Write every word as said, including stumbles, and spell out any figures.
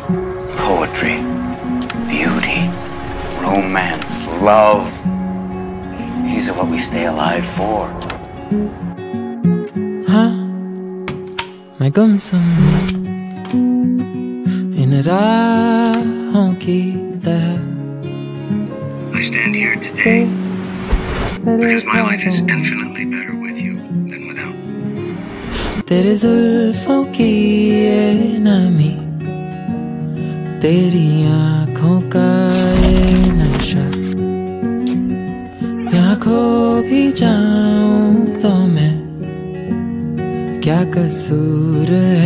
Poetry, beauty, romance, love. These are what we stay alive for. हाँ मैं गुमसुम इन राहों की तरह. I stand here today because my life is infinitely better with you than without. तेरे जुल्फों की ये नमी, तेरी आँखों का ये नशा, यहाँ खो भी जाऊं तो मैं, क्या कसूर